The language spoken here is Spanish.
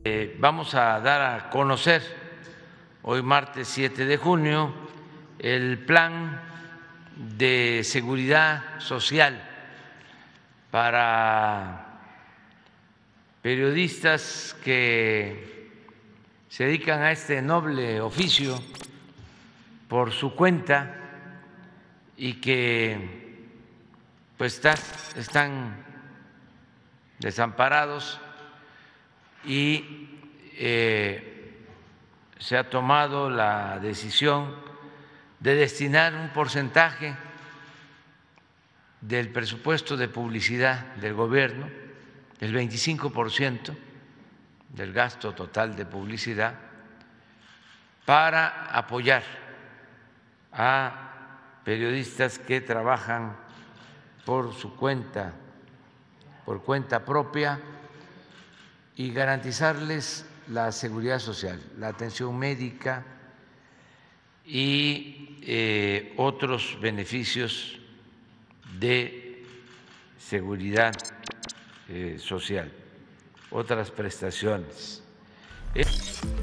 Vamos a dar a conocer hoy martes 7 de junio el plan de seguridad social para periodistas que se dedican a este noble oficio por su cuenta y que pues están desamparados y se ha tomado la decisión de destinar un porcentaje del presupuesto de publicidad del gobierno, el 25% del gasto total de publicidad, para apoyar a periodistas que trabajan por su cuenta, por cuenta propia, y garantizarles la seguridad social, la atención médica y otros beneficios de seguridad social, otras prestaciones.